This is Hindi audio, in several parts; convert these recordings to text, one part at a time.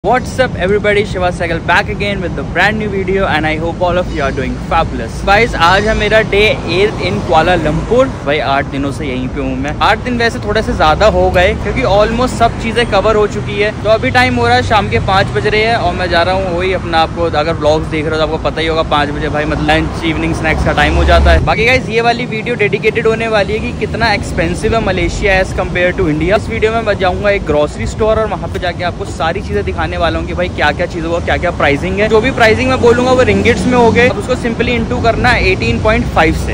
What's up everybody, Shiva Sehgal back again with the brand new video and I hope all of you are doing fabulous. Guys, आज है मेरा डे 8 इन कुआला लंपुर। भाई 8 दिनों से यहीं पे हूँ मैं। 8 दिन वैसे थोड़े से ज़्यादा हो गए क्योंकि ऑलमोस्ट सब चीज़ें कवर हो चुकी है। तो अभी टाइम हो रहा है शाम के 5 बज रहे हैं और मैं जा रहा हूँ वही अपना, आपको अगर व्लॉग्स देख रहे हो तो आपको पता ही होगा 5 बजे भाई मतलब लंच इवनिंग स्नैक्स का टाइम हो जाता है। बाकी गाइस ये वाली वीडियो डेडिकेटेड होने वाली है कि कितना एक्सपेंसिव है Malaysia as compare to India. इस वीडियो में मैं जाऊँगा एक ग्रॉसरी स्टोर और वहाँ पे जाके आपको सारी चीज़ें दिखाने वाला हूँ कि भाई क्या क्या चीज़ों का क्या क्या प्राइसिंग है। जो भी प्राइसिंग मैं बोलूंगा वो रिंगिट्स में हो गए। अब उसको सिंपली इनटू करना है 18.5 से।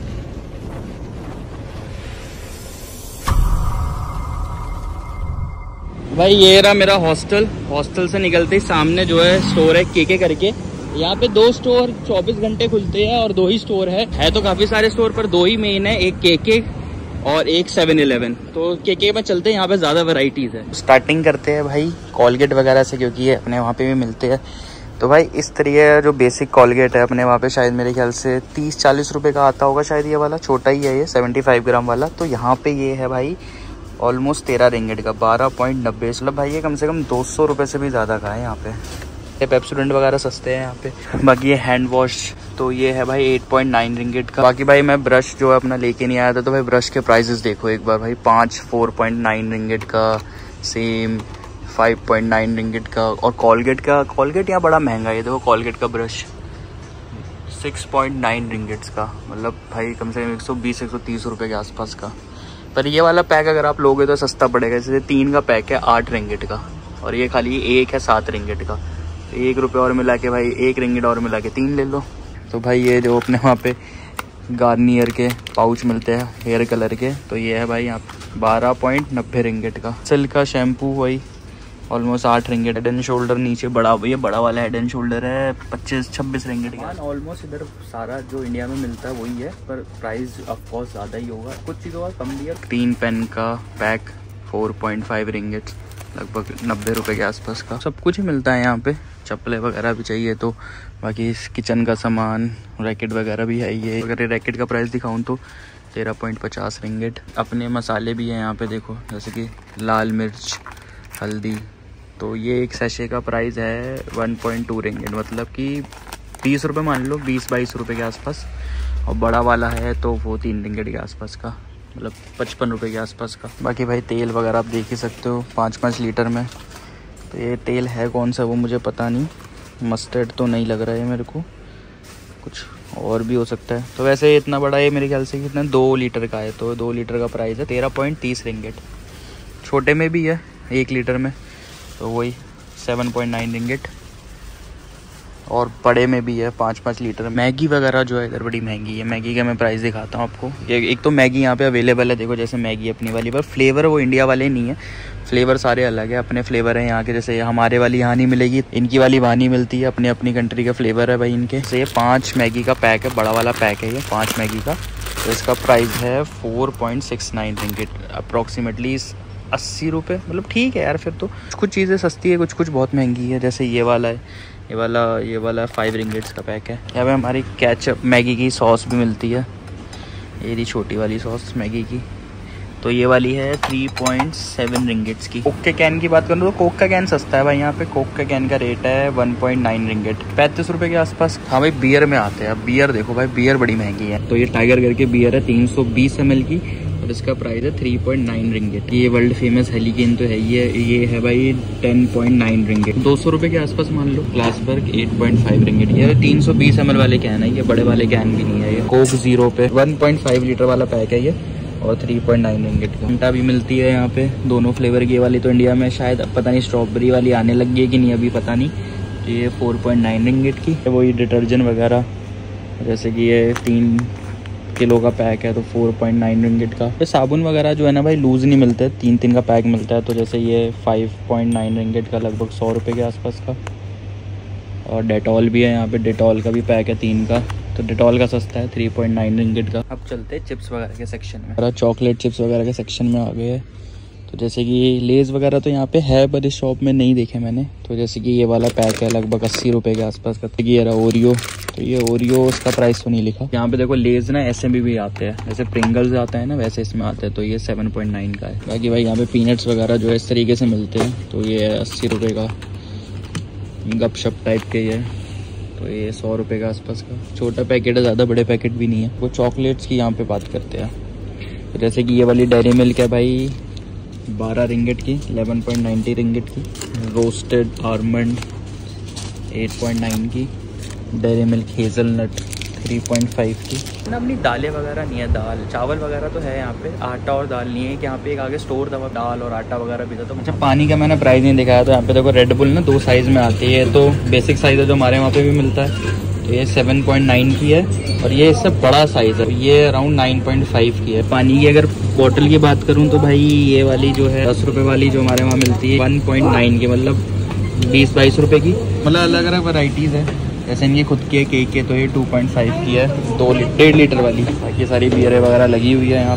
भाई ये रहा मेरा हॉस्टल से निकलते ही सामने जो है स्टोर है केके करके। यहाँ पे 2 स्टोर 24 घंटे खुलते हैं और 2 ही स्टोर है तो काफी सारे स्टोर पर 2 ही मेन है, एक केके और एक 7-Eleven। तो केके में चलते हैं, यहाँ पे ज्यादा वैरायटीज है। स्टार्टिंग करते हैं भाई कॉलगेट वगैरह से क्योंकि ये अपने वहाँ पे भी मिलते हैं। तो भाई इस तरीके जो बेसिक कॉलगेट है अपने वहाँ पे शायद मेरे ख्याल से 30-40 रुपए का आता होगा शायद। ये वाला छोटा ही है, ये 75 ग्राम वाला। तो यहाँ पे ये है भाई ऑलमोस्ट 13 रिंगिट का 12.90। मतलब भाई ये कम से कम 200 रुपये से भी ज़्यादा का है यहाँ पे। पेप्सोडेंट वगैरह सस्ते हैं यहाँ पे। बाकी ये हैंड वॉश तो ये है भाई 8.9 रिंगिट का। बाकी भाई मैं ब्रश जो है अपना लेके नहीं आया था तो भाई ब्रश के प्राइसेस देखो एक बार भाई। 4.9 रिंगिट का, सेम 5.9 रिंगिट का। और कॉलगेट यहाँ बड़ा महंगा है। ये देखो कॉलगेट का ब्रश 6.9 रिंगिट्स का, मतलब भाई कम से कम 120-130 रुपये के आसपास का। पर ये वाला पैक अगर आप लोगे तो सस्ता पड़ेगा। जैसे 3 का पैक है 8 रिंगिट का और ये खाली एक है 7 रिंगिट का। 1 रुपये और मिला के भाई 1 रिंगिट और मिला के 3 ले लो। तो भाई ये जो अपने वहाँ पे गार्नियर के पाउच मिलते हैं हेयर कलर के, तो ये है भाई यहाँ 12.90 रिंगिट का। सिल्क का शैम्पू वही almost 8 ringgit. Head and shoulder नीचे बड़ा, ये बड़ा वाला हेड एंड शोल्डर है 25-26 रिंगिट का। ऑलमोस्ट इधर सारा जो इंडिया में मिलता है वही है, पर प्राइस ऑफकोर्स ज़्यादा ही होगा, कुछ चीज़ों का कम भी है। ग्रीन पेन का पैक 4.5 रिंगिट, लगभग 90 रुपये के आसपास का। सब कुछ ही मिलता है यहाँ पे, चप्पलें वगैरह भी चाहिए तो। बाकी इस किचन का सामान, रैकेट वगैरह भी है। ये अगर रैकेट का प्राइस दिखाऊं तो 13.50 रिंगिट। अपने मसाले भी हैं यहाँ पे देखो, जैसे कि लाल मिर्च, हल्दी। तो ये एक सैशे का प्राइस है 1.2 रिंगिट, मतलब कि 20 रुपये मान लो, 20-22 रुपये के आसपास। और बड़ा वाला है तो वो 3 रिंगिट के आसपास का, मतलब 55 रुपये के आसपास का। बाकी भाई तेल वगैरह आप देख ही सकते हो 5-5 लीटर में। तो ये तेल है कौन सा वो मुझे पता नहीं, मस्टर्ड तो नहीं लग रहा है मेरे को, कुछ और भी हो सकता है। तो वैसे इतना बड़ा है मेरे ख्याल से कितना 2 लीटर का है, तो 2 लीटर का प्राइस है 13.30 रिंगिट। छोटे में भी है 1 लीटर में तो वही 7.9 रिंगिट। और बड़े में भी है 5-5 लीटर। मैगी वगैरह जो है इधर बड़ी महंगी है। मैगी का मैं प्राइस दिखाता हूँ आपको। एक तो मैगी यहाँ पे अवेलेबल है देखो, जैसे मैगी अपनी वाली, पर फ्लेवर वो इंडिया वाले नहीं है, फ्लेवर सारे अलग है। अपने फ्लेवर है यहाँ के, जैसे हमारे वाली यहाँ नहीं मिलेगी, इनकी वाली वहाँ नहीं मिलती है। अपनी अपनी कंट्री का फ्लेवर है भाई इनके। तो ये 5 मैगी का पैक है, बड़ा वाला पैक है ये 5 मैगी का। तो इसका प्राइस है 4.69 रिंगिट, अप्रॉक्सीमेटली 80 रुपये। मतलब ठीक है यार, फिर तो कुछ चीज़ें सस्ती है, कुछ बहुत महंगी है। जैसे ये वाला है, ये वाला 5 रिंगिट्स का पैक है। यहाँ पे हमारी केचप मैगी की सॉस भी मिलती है, ये रही छोटी वाली सॉस मैगी की। तो ये वाली है 3.7 रिंगिट्स की। कोक के कैन की बात करूँ तो कोक का कैन सस्ता है भाई यहाँ पे। कोक का कैन का रेट है 1.9 रिंगिट, 35 रुपये के आसपास। हाँ भाई बियर में आते हैं। अब बियर देखो भाई, बियर बड़ी महंगी है। तो ये टाइगर करके बियर है 320 ml की और इसका प्राइस है 3.9 रिंगिट। ये वर्ल्ड फेमस हेलिकेन तो है ये है भाई 10.9 रिंगिट, 200 रुपये के आसपास मान लो। ग्लासबर्ग 8.5 रिंगिट। ये 320 ml वाले कैन है, ये बड़े वाले कैन भी नहीं है। ये कोक 0 पे 1.5 लीटर वाला पैक है ये और 3.9 रिंगिट का। फंटा भी मिलती है यहाँ पे दोनों फ्लेवर की। ये वाली तो इंडिया में शायद पता नहीं स्ट्रॉबेरी वाली आने लगी है कि नहीं, अभी पता नहीं। तो ये 4.9 रिंगिट की। वही डिटर्जेंट वगैरह, जैसे कि ये 3 किलो का पैक है तो 4.9 रिंगिट का। ये साबुन वगैरह जो है ना भाई लूज़ नहीं मिलते, 3 का पैक मिलता है। तो जैसे ये 5.9 रिंगिट का, लगभग 100 रुपये के आसपास का। और डेटॉल भी है यहाँ पे, डेटॉल का भी पैक है 3 का, तो डेटॉल का सस्ता है 3.9 रिंगिट का। अब चलते हैं चिप्स वगैरह के सेक्शन में। चॉकलेट चिप्स वगैरह के सेक्शन में आ गए हैं। तो जैसे कि लेज़ वगैरह तो यहाँ पे है, पर इस शॉप में नहीं देखे मैंने। तो जैसे कि ये वाला पैक है लगभग 80 रुपये के आसपास का। ये रहा ओरियो, तो ये ओरियो उसका प्राइस तो नहीं लिखा यहाँ पे। देखो लेज़ ना ऐसे भी आते हैं, जैसे प्रिंगल्स आता है ना वैसे इसमें आते हैं। तो ये 7.9 का है। बाकी भाई यहाँ पे पीनट्स वगैरह जो है इस तरीके से मिलते हैं, तो ये 80 रुपये का। गपशप टाइप के ये, तो ये 100 रुपये के आसपास का छोटा पैकेट है, ज़्यादा बड़े पैकेट भी नहीं है। वो चॉकलेट्स की यहाँ पे बात करते हैं, तो जैसे कि ये वाली डेयरी मिल्क है भाई 12 रिंगिट की, 11.90 रिंगिट की। रोस्टेड आलमंड 8.9 की। डेयरी मिल्क हेज़लनट 3.5 की। ना अपनी दालें वगैरह नहीं है, दाल चावल वगैरह तो है यहाँ पे, आटा और दाल नहीं है कि यहाँ पे एक आगे स्टोर था दाल और आटा वगैरह भी था। तो अच्छा पानी का मैंने प्राइस नहीं दिखाया, तो यहाँ पे देखो रेड बुल ना 2 साइज़ में आती है, तो बेसिक साइज़ है जो हमारे वहाँ पे भी मिलता है, तो ये 7.9 की है, और ये इससे बड़ा साइज़ है, ये अराउंड 9.5 की है। पानी की अगर बोतल की बात करूँ तो भाई ये वाली जो है 10 रुपये वाली जो हमारे वहाँ मिलती है 1.9 की, मतलब 20-22 रुपये की, मतलब अलग अलग वैराइटीज़ है। जैसे इनकी खुद की है केक के, तो ये 2.5 की है, 1.5 लीटर वाली। बाकी सारी बियरें वगैरह लगी हुई है यहाँ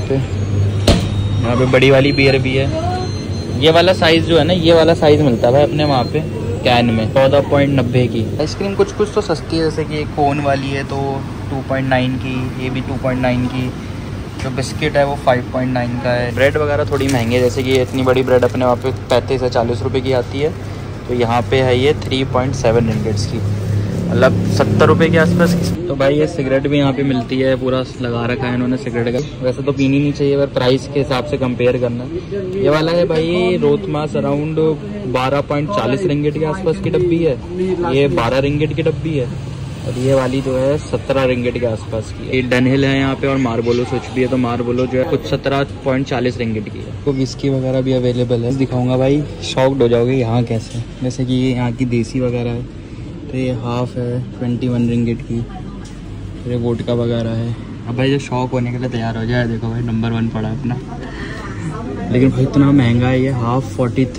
पे बड़ी वाली बियर भी है। ये वाला साइज़ जो है ना, ये वाला साइज़ मिलता है भाई अपने वहाँ पे कैन में 14.90 की। आइसक्रीम कुछ कुछ तो सस्ती है, जैसे कि एक कोन वाली है तो 2.9 की, ये भी 2.9 की। जो बिस्किट है वो 5.9 का है। ब्रेड वगैरह थोड़ी महंगी है, जैसे कि इतनी बड़ी ब्रेड अपने वहाँ पे 35 से 40 रुपये की आती है, तो यहाँ पे है ये 3.7 रिंगिट्स की, मतलब 70 रुपये के आसपास की। तो भाई ये सिगरेट भी यहाँ पे मिलती है, पूरा लगा रखा है इन्होंने सिगरेट का। वैसे तो पीनी नहीं चाहिए, पर प्राइस के हिसाब से कंपेयर करना। ये वाला है भाई रोथमास, अराउंड 12.40 रिंगिट के आसपास की डब्बी है, ये 12 रिंगिट की डब्बी है, और ये वाली जो है 17 रिंगिट के आसपास की है। ये डनहिल है यहाँ पे, और मार्बोलो स्विच भी है, तो मार्बोलो जो है कुछ 17.40 रिंगिट की है। तो विस्की वगैरह भी अवेलेबल है, दिखाऊंगा भाई, शॉक्ड हो जाओगे यहाँ कैसे। जैसे कि ये यहाँ की देसी वगैरह है, तो ये हाफ है 21 रिंगिट की। फिर वोडका वगैरह है। अब भाई जो शौक होने के लिए तैयार हो जाए, देखो भाई नंबर 1 पड़ा अपना, लेकिन भाई इतना महंगा है ये, हाफ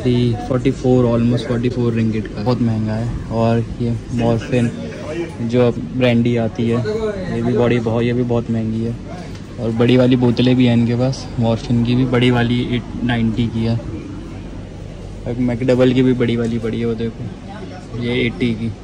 44 ऑलमोस्ट 44 रिंगिट का, बहुत महंगा है। और ये मॉर्फिन जो ब्रांडी आती है, ये भी बहुत महंगी है। और बड़ी वाली बोतलें भी हैं इनके पास, मॉर्फिन की भी बड़ी वाली 890 की है। एक मैकडबल की भी बड़ी वाली पड़ी है, वो देखो ये 80 की,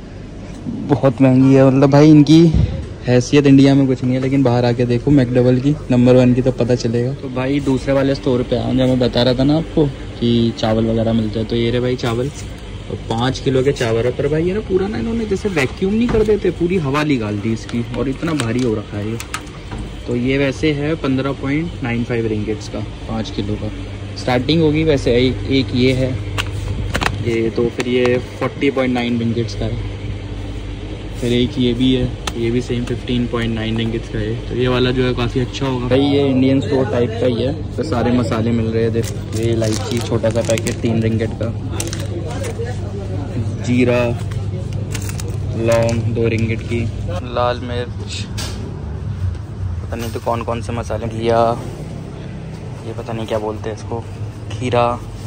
बहुत महंगी है। मतलब भाई इनकी हैसियत इंडिया में कुछ नहीं है, लेकिन बाहर आके देखो मैकडबल की नंबर 1 की, तो पता चलेगा। तो भाई दूसरे वाले स्टोर पे आया, जब मैं बता रहा था ना आपको कि चावल वगैरह मिलता है, तो ये रहे भाई चावल, और 5 किलो के चावल है। पर भाई ये ना पूरा ना इन्होंने जैसे वैक्यूम नहीं कर देते, पूरी हवा निकाल दी इसकी, और इतना भारी हो रखा है ये। तो ये वैसे है 15.95 रिंगिट्स का 5 किलो का, स्टार्टिंग होगी वैसे। एक ये है ये, तो फिर ये 40.9 रिंगिट्स का है। फिर एक ये भी है, ये भी सेम 15.9 रिंगिट्स का है। तो ये वाला जो है काफ़ी अच्छा होगा भाई। ये इंडियन स्टोर टाइप का ही है, तो सारे मसाले मिल रहे हैं। देखो ये इलायची छोटा सा पैकेट 3 रिंगिट का, जीरा लौंग 2 रिंगिट की, लाल मिर्च, पता नहीं तो कौन कौन से मसाले, घिया, ये पता नहीं क्या बोलते हैं इसको, खीरा,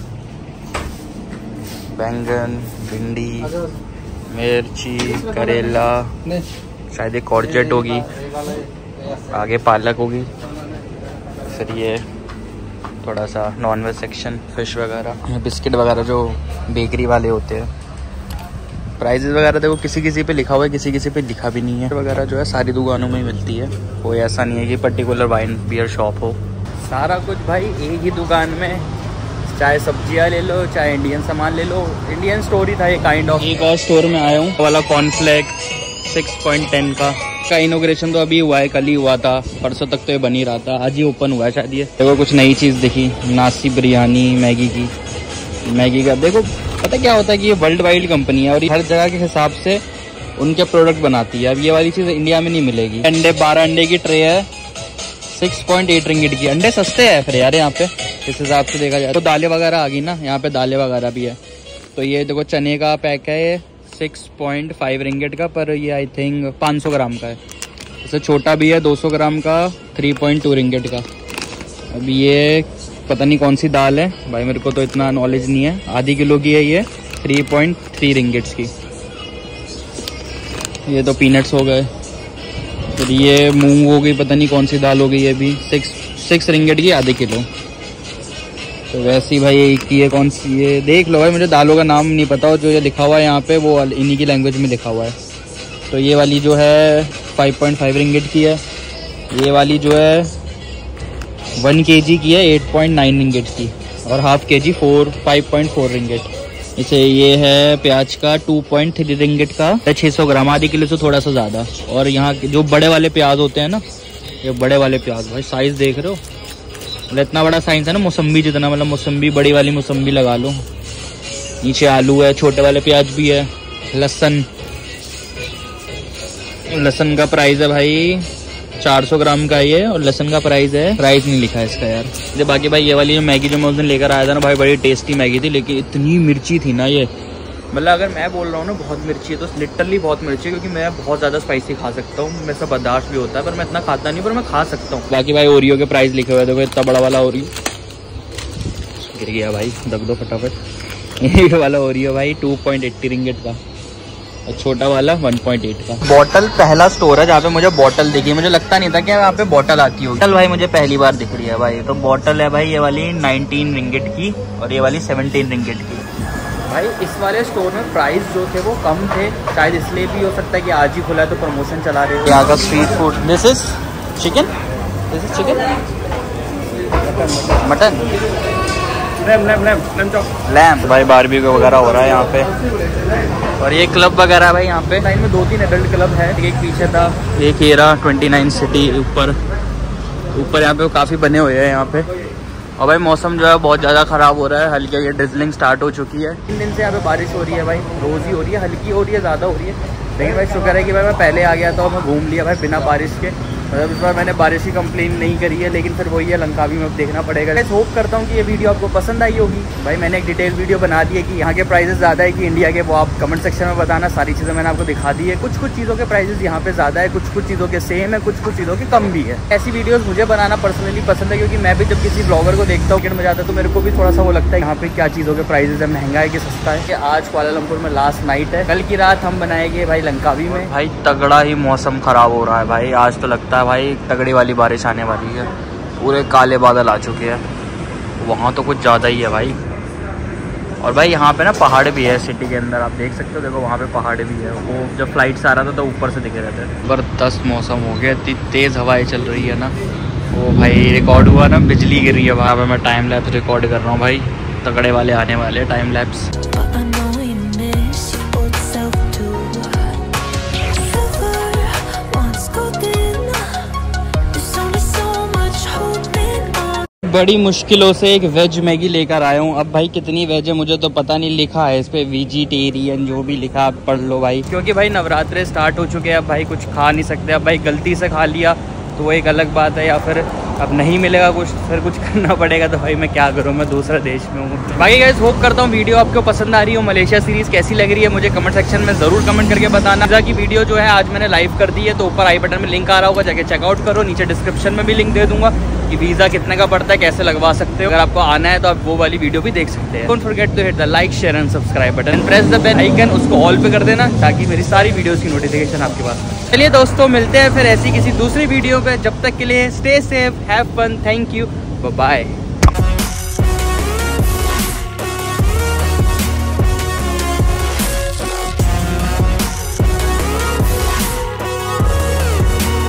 बैंगन, भिंडी, मिर्ची, करेला, शायद एक कॉर्जेट होगी, आगे पालक होगी। फिर ये थोड़ा सा नॉनवेज सेक्शन, फिश वगैरह, बिस्किट वगैरह जो बेकरी वाले होते हैं। प्राइजेज़ वगैरह देखो किसी किसी पे लिखा हुआ है, किसी किसी पे लिखा भी नहीं है। वगैरह जो है सारी दुकानों में मिलती है, कोई ऐसा नहीं है कि पर्टिकुलर वाइन बियर शॉप हो। सारा कुछ भाई एक ही दुकान में, चाहे सब्जियां ले लो, चाहे इंडियन सामान ले लो। इंडियन स्टोर ही था ये काइंड ऑफ। एक और स्टोर में आया हूँ, वाला कॉर्नफ्लेक्स 6.10 का इनॉग्रेशन तो अभी हुआ है, कल ही हुआ था, परसों तक तो ये बन ही रहा था, आज ही ओपन हुआ है शायद। ये देखो कुछ नई चीज़ दिखी, नासी बिरयानी मैगी का। देखो पता क्या होता है कि ये वर्ल्ड वाइड कंपनी है, और हर जगह के हिसाब से उनके प्रोडक्ट बनाती है। अब ये वाली चीज़ इंडिया में नहीं मिलेगी। अंडे 12 अंडे की ट्रे है, 6.8 रिंगिट की। अंडे सस्ते हैं फिर यार यहाँ पे, इस हिसाब से देखा जाए तो। दालें वगैरह आ गई ना, यहाँ पे दालें वगैरह भी है। तो ये देखो चने का पैक है, ये 6.5 रिंगिट का, पर ये आई थिंक 500 ग्राम का है। जैसे छोटा भी है 200 ग्राम का 3.2 रिंगिट का। अब ये पता नहीं कौन सी दाल है भाई, मेरे को तो इतना नॉलेज नहीं है। आधी किलो की है ये, 3.3 रिंगिट्स की। ये तो पीनट्स हो गए। फिर ये मूंग हो गई, पता नहीं कौन सी दाल हो गई, ये भी 6 रिंगिट की आधी किलो। तो वैसे ही भाई ये कौन सी, ये देख लो भाई, मुझे दालों का नाम नहीं पता, और जो ये लिखा हुआ है यहाँ पे वो इन्हीं की लैंग्वेज में लिखा हुआ है। तो ये वाली जो है 5.5 रिंगिट की है। ये वाली जो है 1 kg की है 8.9 रिंगिट की, और हाफ kg 5.4 रिंगिट। इसे ये है प्याज का 2.3 रिंगिट का 600 ग्राम, आधी किलो से थोड़ा सा ज़्यादा। और यहाँ जो बड़े वाले प्याज होते हैं ना, ये बड़े वाले प्याज भाई साइज़ देख रहे हो, मतलब इतना बड़ा साइज़ है ना मौसम्बी जितना, मतलब मौसम्बी बड़ी वाली मौसम्बी लगा लो। नीचे आलू है, छोटे वाले प्याज भी है, लहसुन। लहसुन का प्राइस है भाई 400 ग्राम का ये, और लहसुन का प्राइस नहीं लिखा है इसका यार। ये बाकी भाई ये वाली जो मैगी जो मैं उस दिन लेकर आया था ना भाई, बड़ी टेस्टी मैगी थी, लेकिन इतनी मिर्ची थी ना ये, मतलब अगर मैं बोल रहा हूँ ना बहुत मिर्ची है तो लिटरली बहुत मिर्ची है, क्योंकि मैं बहुत ज़्यादा स्पाइसी खा सकता हूँ, मेरे से बर्दाश्त भी होता है, पर मैं इतना खाता नहीं, पर मैं खा सकता हूँ। बाकी भाई ओरियो के प्राइस लिखे हुए, देखो इतना बड़ा वाला ओरियो गिर गया भाई, दब दो फटाफट। ये वाला ओरियो भाई 2.80 रिंगिट का, और छोटा वाला 1.8 का। बॉटल पहला स्टोर है जहाँ पे मुझे बॉटल दिखी, मुझे लगता नहीं था कि यहाँ पे बॉटल आती होगी। बॉटल भाई मुझे पहली बार दिख रही है भाई। तो बॉटल है भाई ये वाली 19 रिंगिट की, और ये वाली 17 रिंगिट की। भाई इस वाले स्टोर में प्राइस जो थे वो कम थे, शायद इसलिए भी हो सकता है कि आज ही खुला है तो प्रमोशन चला रहे हो। यहाँ का street food, this is chicken, mutton, lamb भाई, बारबेक्यू वगैरह हो रहा है यहाँ पे। और ये क्लब वगैरह है भाई यहाँ पे, लाइन में 2-3 एडल्ट क्लब है, एक पीछे था, एक ये रहा 29 सिटी ऊपर यहाँ पे काफ़ी बने हुए हैं यहाँ पे। और भाई मौसम जो है बहुत ज़्यादा ख़राब हो रहा है, हल्की ये ड्रिजलिंग स्टार्ट हो चुकी है। 3 दिन से यहाँ पे बारिश हो रही है भाई, रोज़ ही हो रही है, हल्की हो रही है, ज़्यादा हो रही है, लेकिन भाई शुक्र है कि भाई मैं पहले आ गया था और मैं घूम लिया भाई बिना बारिश के। मतलब इस बार मैंने बारिश की कंप्लेन नहीं करी है, लेकिन फिर वही है लंकावी में अब देखना पड़ेगा। मैं होप करता हूँ कि ये वीडियो आपको पसंद आई होगी। भाई मैंने एक डिटेल वीडियो बना दी है कि यहाँ के प्राइसेस ज़्यादा है कि इंडिया के, वो आप कमेंट सेक्शन में बताना। सारी चीज़ें मैंने आपको दिखा दी है, कुछ चीज़ों के प्राइसेस यहाँ पे ज़्यादा है, कुछ चीज़ों के सेम है, कुछ चीज़ों के कम भी है। ऐसी वीडियोज़ मुझे बनाना पर्सनली पसंद है, क्योंकि मैं भी जब किसी ब्लॉगर को देखता हूँ में जाता है तो मेरे को भी थोड़ा सा वो लगता है यहाँ पे क्या चीज़ों के प्राइसेस है, महंगा है कि सस्ता है। कि आज कुआलालंपुर में लास्ट नाइट है, कल की रात हम बनाएंगे भाई लंकावी में। भाई तगड़ा ही मौसम ख़राब हो रहा है भाई, आज तो लगता है भाई तगड़ी वाली बारिश आने वाली है। पूरे काले बादल आ चुके हैं, वहाँ तो कुछ ज़्यादा ही है भाई। और भाई यहाँ पे ना पहाड़ भी है सिटी के अंदर, आप देख सकते हो, देखो वहाँ पे पहाड़ भी है। वो जब फ्लाइट से आ रहा था तो ऊपर से दिखे रहते थे। ज़बरदस्त मौसम हो गया, इतनी तेज़ हवाएं चल रही है ना। वो भाई रिकॉर्ड हुआ ना, बिजली गिर रही है वहाँ पे। मैं टाइम लैप्स रिकॉर्ड कर रहा हूँ भाई, तगड़े वाले आने वाले टाइम लैप्स। बड़ी मुश्किलों से एक वेज मैगी लेकर आया हूँ। अब भाई कितनी वेज है मुझे तो पता नहीं, लिखा है इस पे वेजिटेरियन, जो भी लिखा आप पढ़ लो भाई। क्योंकि भाई नवरात्रे स्टार्ट हो चुके हैं, अब भाई कुछ खा नहीं सकते। अब भाई गलती से खा लिया तो वो एक अलग बात है, या फिर अब नहीं मिलेगा कुछ, फिर कुछ करना पड़ेगा। तो भाई मैं क्या करूँ, मैं दूसरे देश में हूँ। बाकी गाइस होप करता हूँ वीडियो आपको पसंद आ रही हो। मलेशिया सीरीज़ कैसी लग रही है मुझे कमेंट सेक्शन में ज़रूर कमेंट करके बताना। वीज़ा की वीडियो जो है आज मैंने लाइव कर दी है, तो ऊपर आई बटन में लिंक आ रहा होगा, जाके चेकआउट करो। नीचे डिस्क्रिप्शन में भी लिंक दे दूंगा कि वीज़ा कितने का पड़ता है, कैसे लगवा सकते हो। अगर आपको आना है तो आप वो वाली वीडियो भी देख सकते हैं। Don't forget to hit the like, share and subscribe button, press the bell icon, उसको ऑल पे कर देना ताकि मेरी सारी वीडियोस की नोटिफिकेशन आपके पास। चलिए दोस्तों, मिलते हैं फिर ऐसी किसी दूसरी वीडियो पे। जब तक के लिए stay safe, have fun, thank you, bye bye.